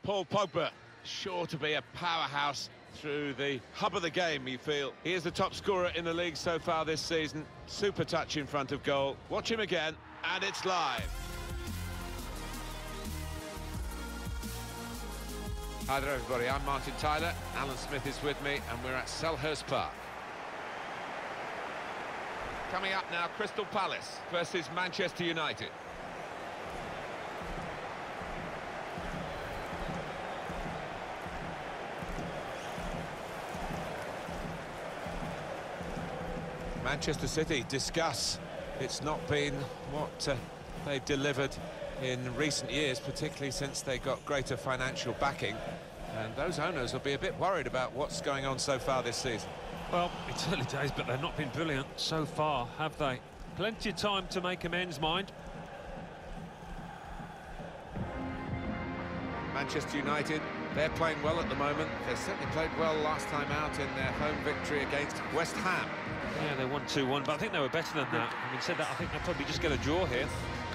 Paul Pogba, sure to be a powerhouse through the hub of the game, you feel. He is the top scorer in the league so far this season. Super touch in front of goal. Watch him again, and it's live. Hi there, everybody. I'm Martin Tyler. Alan Smith is with me, and we're at Selhurst Park. Coming up now, Crystal Palace versus Manchester United. Manchester City discuss. It's not been what they've delivered in recent years, particularly since they got greater financial backing. And those owners will be a bit worried about what's going on so far this season. Well, it's early days, but they've not been brilliant so far, have they? Plenty of time to make amends, mind. Manchester United, they're playing well at the moment. They certainly played well last time out in their home victory against West Ham. Yeah, they won 2-1, but I think they were better than that. Having said that, I think they'll probably just get a draw here.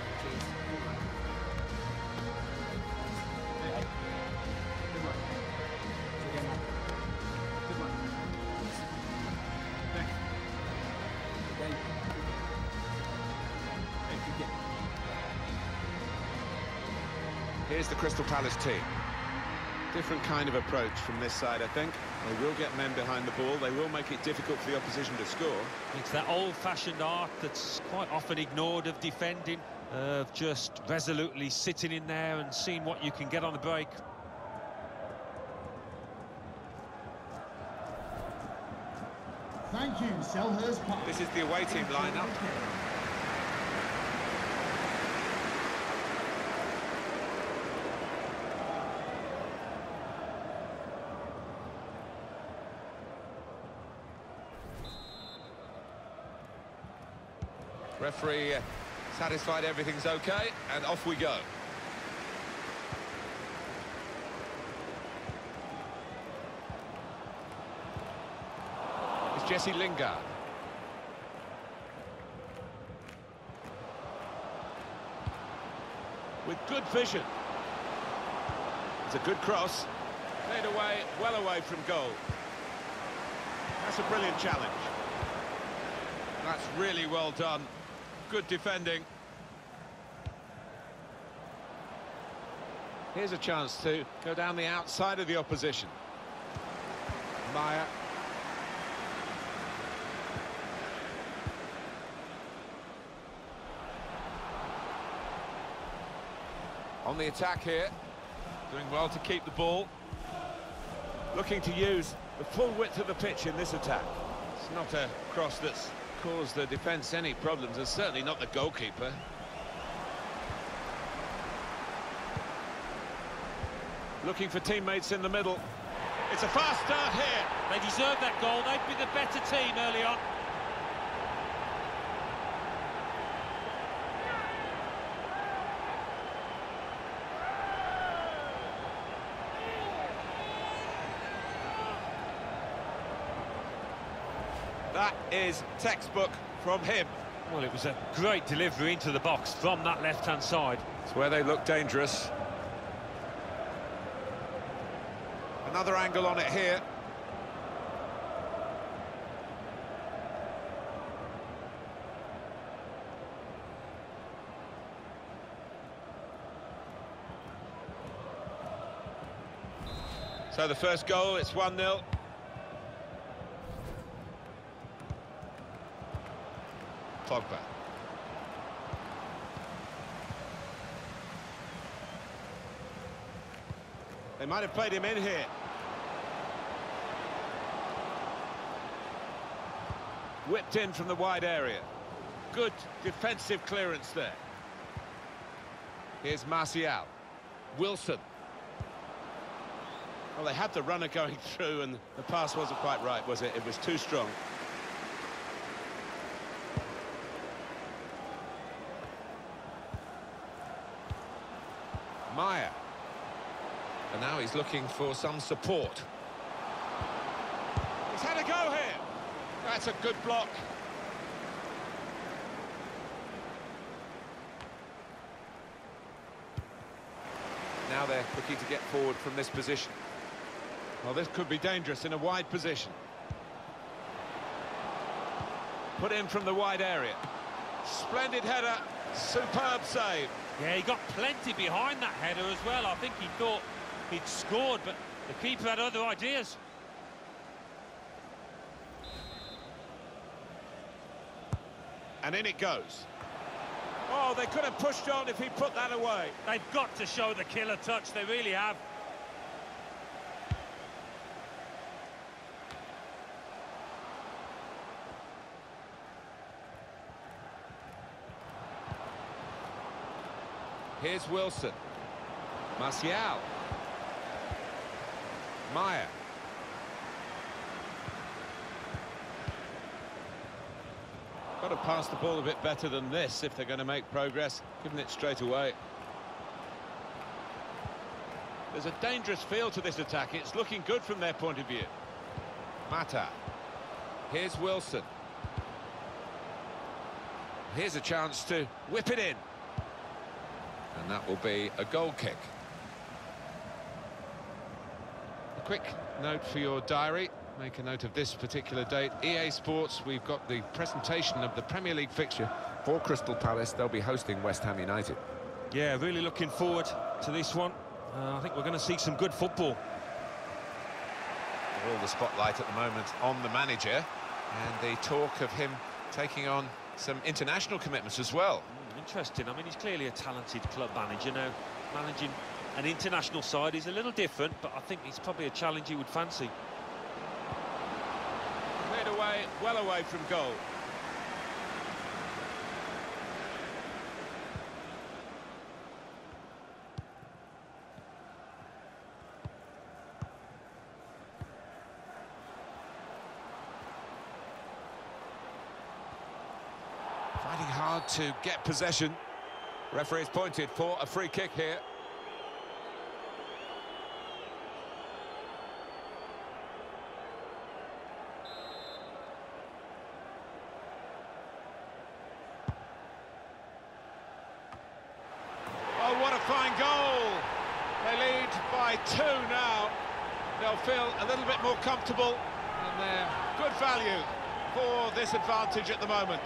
Here's the Crystal Palace team. Different kind of approach from this side, I think. They will get men behind the ball. They will make it difficult for the opposition to score. It's that old-fashioned art that's quite often ignored of defending, of just resolutely sitting in there and seeing what you can get on the break. Thank you, Selhurst Park. This is the away team lineup. Referee satisfied everything's okay, and off we go. It's Jesse Lingard. With good vision. It's a good cross. Played away, well away from goal. That's a brilliant challenge. That's really well done. Good defending. Here's a chance to go down the outside of the opposition. Maya. On the attack here. Doing well to keep the ball. Looking to use the full width of the pitch in this attack. It's not a cross that's caused the defence any problems, and certainly not the goalkeeper. Looking for teammates in the middle. It's a fast start here. They deserve that goal. They've been the better team early on. That is textbook from him. Well, it was a great delivery into the box from that left-hand side. It's where they look dangerous. Another angle on it here. So the first goal, it's 1-0. Pogba. They might have played him in here. Whipped in from the wide area. Good defensive clearance there. Here's Martial. Wilson. Well, they had the runner going through, and the pass wasn't quite right, was it? It was too strong. Maya. And now he's looking for some support. He's had a go here. That's a good block. Now they're looking to get forward from this position. Well, this could be dangerous in a wide position. Put in from the wide area. Splendid header, superb save. Yeah, he got plenty behind that header as well. I think he thought he'd scored, but the keeper had other ideas. And in it goes. Oh, they could have pushed on if he put that away. They've got to show the killer touch, they really have. Here's Wilson. Martial. Maya. Got to pass the ball a bit better than this if they're going to make progress, giving it straight away. There's a dangerous feel to this attack. It's looking good from their point of view. Mata. Here's Wilson. Here's a chance to whip it in. And that will be a goal kick. A quick note for your diary. Make a note of this particular date. EA Sports, we've got the presentation of the Premier League fixture for Crystal Palace. They'll be hosting West Ham United. Yeah, really looking forward to this one. I think we're going to see some good football. All the spotlight at the moment on the manager, and the talk of him taking on some international commitments as well. Interesting. I mean, he's clearly a talented club manager now. Managing an international side is a little different, but I think it's probably a challenge he would fancy. Cleared away, well away from goal. Fighting hard to get possession. Referee's pointed for a free kick here. Oh, what a fine goal! They lead by 2 now. They'll feel a little bit more comfortable, and they're good value for this advantage at the moment.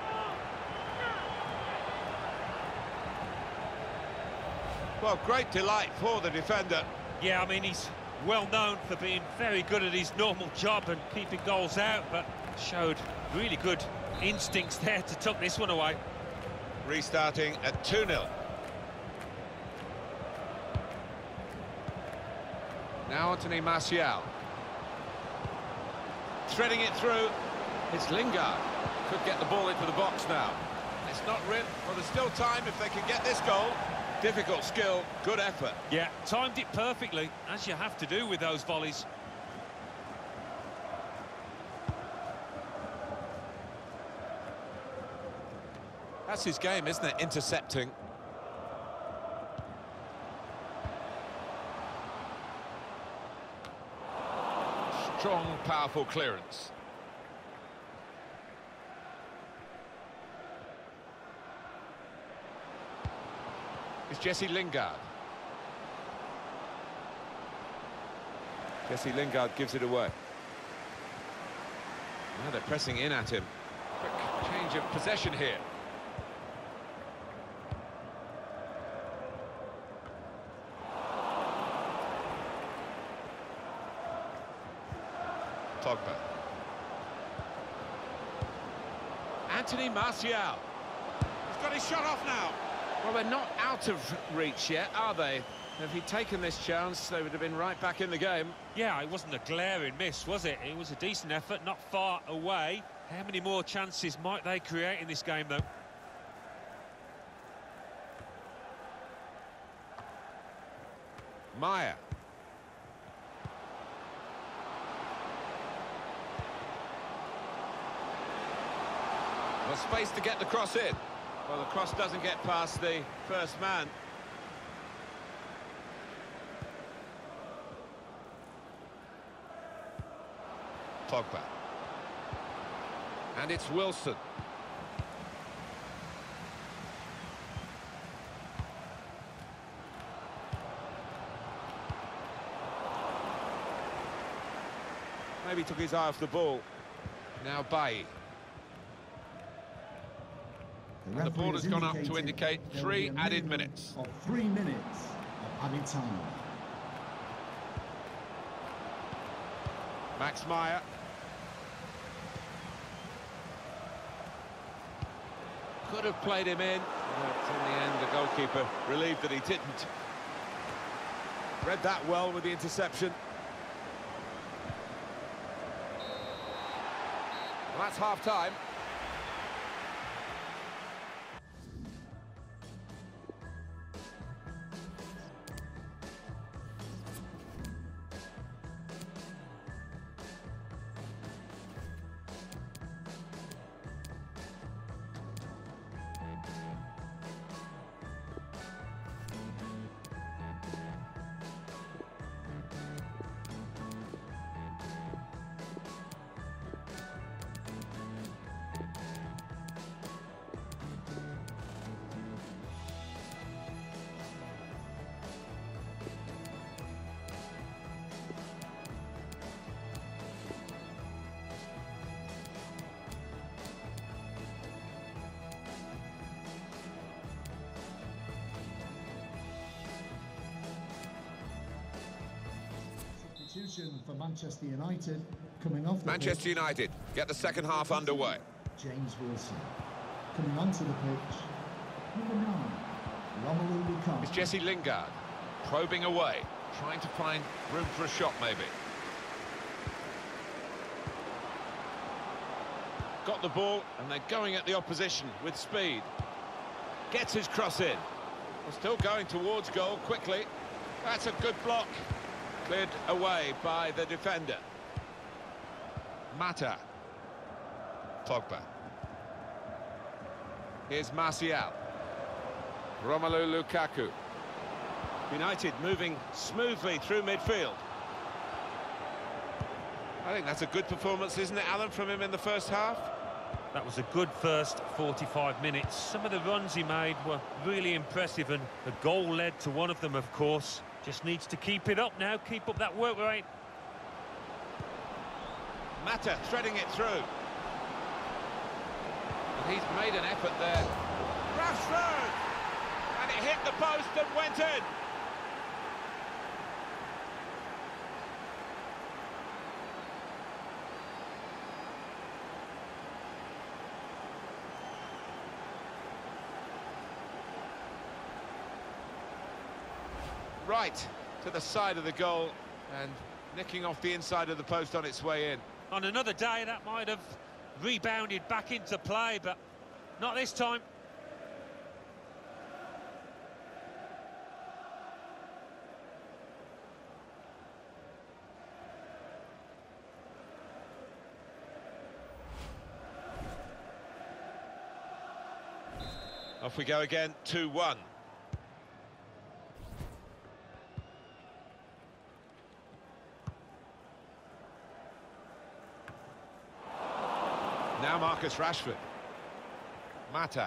Well, great delight for the defender. Yeah, I mean, he's well known for being very good at his normal job and keeping goals out, but showed really good instincts there to tuck this one away. Restarting at 2-0. Now Anthony Martial. Threading it through. It's Lingard. Could get the ball into the box now. It's not real. Well, there's still time if they can get this goal. Difficult skill, good effort. Yeah, timed it perfectly, as you have to do with those volleys. That's his game, isn't it? Intercepting. Strong, powerful clearance. It's Jesse Lingard. Jesse Lingard gives it away. Now they're pressing in at him. Quick change of possession here. Pogba. Anthony Martial. He's got his shot off now. Well, they're not out of reach yet, are they? If he'd taken this chance, they would have been right back in the game. Yeah, it wasn't a glaring miss, was it? It was a decent effort, not far away. How many more chances might they create in this game, though? Maya. Well, space to get the cross in. Well, the cross doesn't get past the first man. Pogba. And it's Wilson. Maybe took his eye off the ball. Now Bailly. And the ball has gone up to indicate 3 added minutes. Of 3 minutes of added time. Max Meyer. Could have played him in, but in the end the goalkeeper relieved that he didn't. Read that well with the interception. Well, that's half-time. For Manchester United, coming off the Manchester pitch, United get the second half underway. James Wilson. Coming onto the pitch, number 9, Romelu Lukaku. It's Jesse Lingard, probing away, trying to find room for a shot maybe. Got the ball, and they're going at the opposition with speed. Gets his cross in. Well, still going towards goal quickly. That's a good block. Cleared away by the defender. Mata. Pogba. Here's Martial. Romelu Lukaku. United moving smoothly through midfield. I think that's a good performance, isn't it, Alan, from him in the first half? That was a good first 45 minutes. Some of the runs he made were really impressive, and the goal led to one of them, of course. Just needs to keep it up now, keep up that work rate. Mata threading it through. And he's made an effort there. Rashford! And it hit the post and went in. Right to the side of the goal and nicking off the inside of the post on its way in. On another day, that might have rebounded back into play, but not this time. Off we go again, 2-1. Now Marcus Rashford. Mata.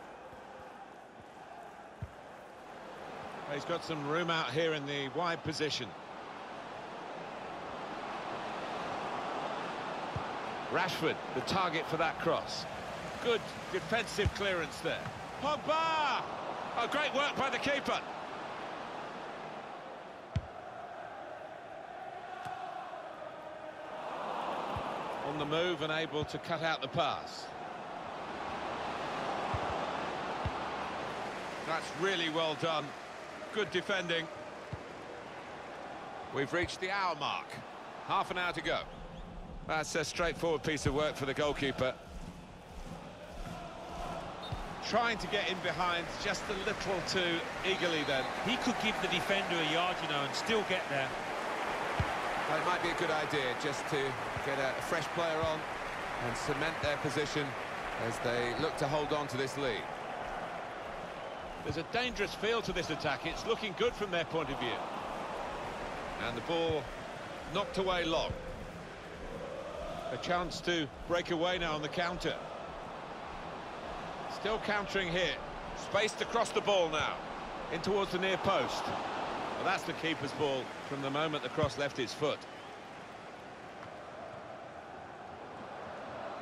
He's got some room out here in the wide position. Rashford, the target for that cross. Good defensive clearance there. Pogba! Oh, great work by the keeper. On the move and able to cut out the pass. That's really well done. Good defending. We've reached the hour mark. Half an hour to go. That's a straightforward piece of work for the goalkeeper. Trying to get in behind just a little too eagerly then. He could give the defender a yard, you know, and still get there. Well, it might be a good idea just to get a fresh player on and cement their position as they look to hold on to this lead. There's a dangerous feel to this attack. It's looking good from their point of view. And the ball knocked away long. A chance to break away now on the counter. Still countering here. Spaced across the ball now. In towards the near post. Well, that's the keeper's ball from the moment the cross left his foot.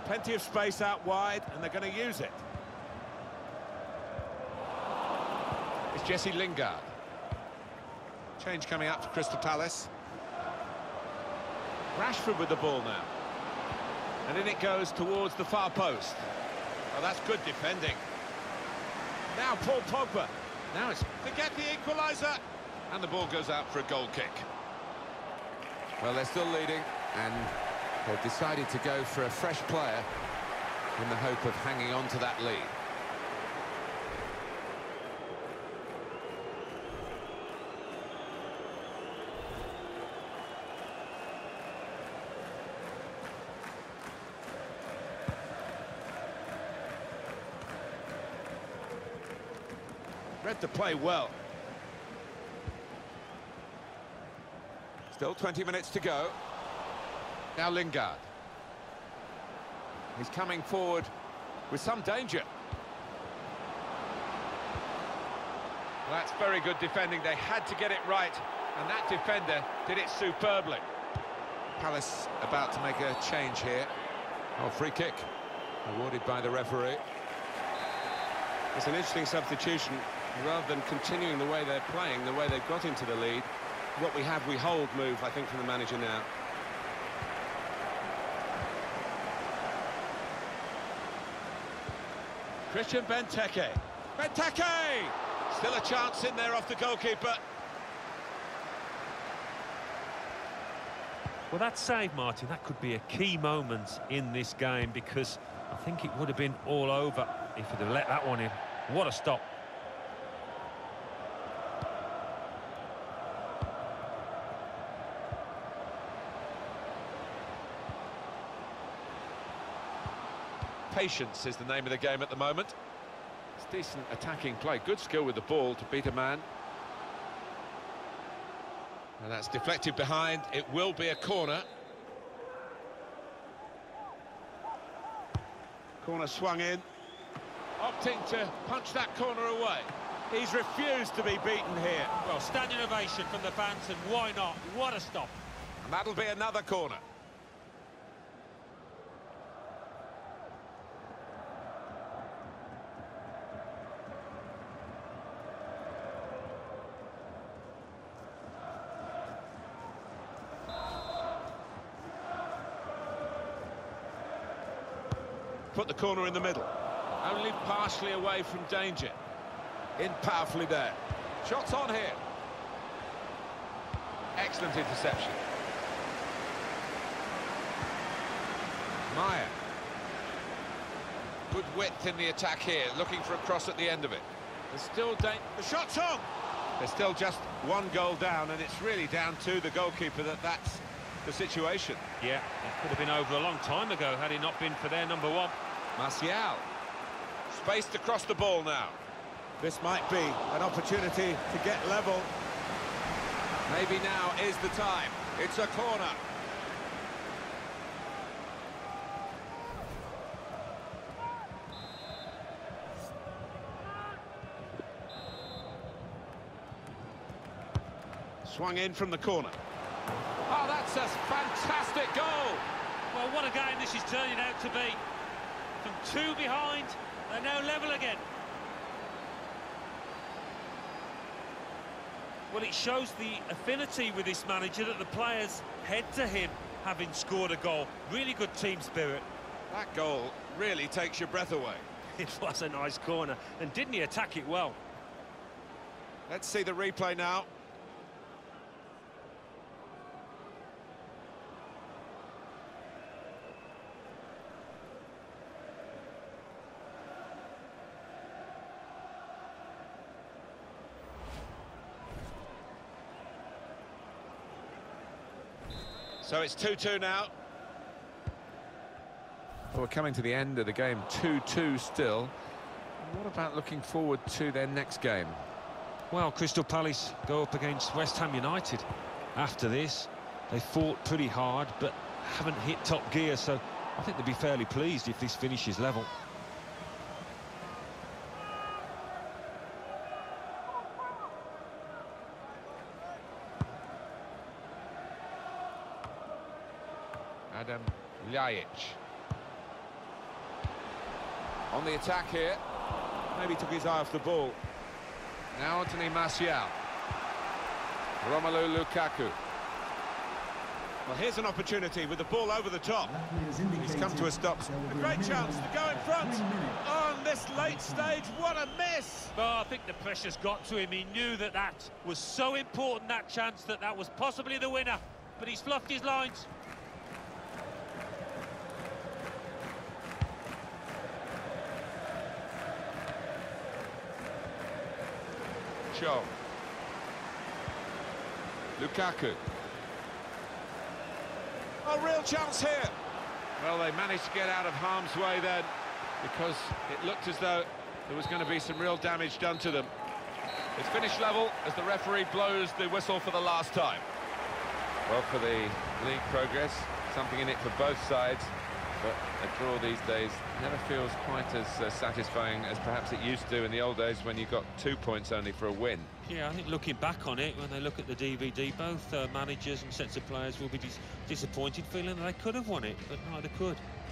Plenty of space out wide, and they're going to use it. It's Jesse Lingard. Change coming up for Crystal Palace. Rashford with the ball now. And in it goes towards the far post. Oh, that's good defending. Now Paul Pogba. Now it's to get the equaliser. And the ball goes out for a goal kick. Well, they're still leading, and they've decided to go for a fresh player in the hope of hanging on to that lead. Read the play well. Still 20 minutes to go. Now Lingard. He's coming forward with some danger. Well, that's very good defending. They had to get it right, and that defender did it superbly. Palace about to make a change here. Oh, free kick awarded by the referee. It's an interesting substitution. Rather than continuing the way they're playing, the way they've got into the lead, what we have, we hold move, I think, from the manager now. Christian Benteke. Benteke! Still a chance in there off the goalkeeper. Well, that save, Martin, that could be a key moment in this game, because I think it would have been all over if he'd have let that one in. What a stop. Patience is the name of the game at the moment. It's decent attacking play, good skill with the ball to beat a man. And that's deflected behind. It will be a corner. Corner swung in. Opting to punch that corner away. He's refused to be beaten here. Well, standing ovation from the fans, and why not? What a stop. And that'll be another corner. Put the corner in the middle. Only partially away from danger. In powerfully there. Shots on here. Excellent interception. Maya. Good width in the attack here. Looking for a cross at the end of it. There's still danger. The shot's on! There's still just one goal down, and it's really down to the goalkeeper that's the situation. Yeah, it could have been over a long time ago had it not been for their number one. Martial. Spaced across the ball now. This might be an opportunity to get level. Maybe now is the time. It's a corner. Swung in from the corner. Oh, that's a fantastic goal! Well, what a game this is turning out to be. From two behind, they're now level again. Well, it shows the affinity with this manager that the players head to him having scored a goal. Really good team spirit. That goal really takes your breath away. It was a nice corner, and didn't he attack it well? Let's see the replay now. So it's 2-2 now. Well, we're coming to the end of the game, 2-2 still. What about looking forward to their next game? Well, Crystal Palace go up against West Ham United. After this, they fought pretty hard, but haven't hit top gear, so I think they'd be fairly pleased if this finishes level. Adam Ljajic. On the attack here. Maybe took his eye off the ball. Now Anthony Martial. Romelu Lukaku. Well, here's an opportunity with the ball over the top. Referee has He's come to a stop. A great chance to go in front. On this late stage, what a miss! Oh, I think the pressure's got to him. He knew that that was so important, that chance, that was possibly the winner. But he's fluffed his lines. Cho. Lukaku. A real chance here. Well, they managed to get out of harm's way then, because it looked as though there was going to be some real damage done to them. It's finished level as the referee blows the whistle for the last time. Well, for the league progress, something in it for both sides, but a draw these days never feels quite as satisfying as perhaps it used to in the old days when you got 2 points only for a win. Yeah, I think looking back on it, when they look at the DVD, both managers and sets of players will be disappointed, feeling that they could have won it, but neither could.